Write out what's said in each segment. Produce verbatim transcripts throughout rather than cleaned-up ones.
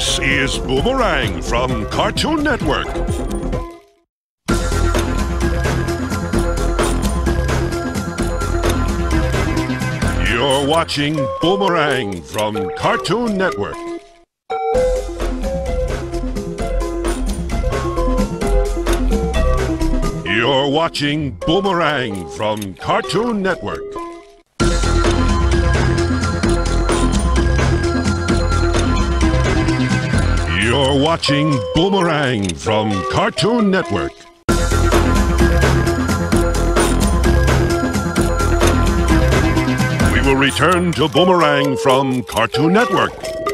This is Boomerang from Cartoon Network. You're watching Boomerang from Cartoon Network. You're watching Boomerang from Cartoon Network. You're watching Boomerang from Cartoon Network. We will return to Boomerang from Cartoon Network.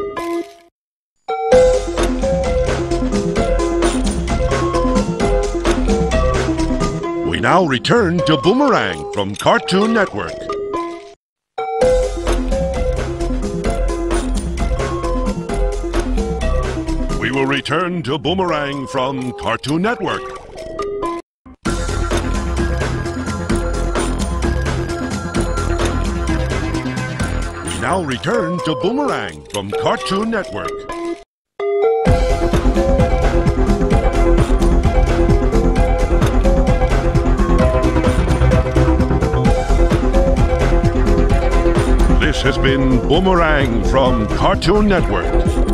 We now return to Boomerang from Cartoon Network. We will return to Boomerang from Cartoon Network. We now return to Boomerang from Cartoon Network. This has been Boomerang from Cartoon Network.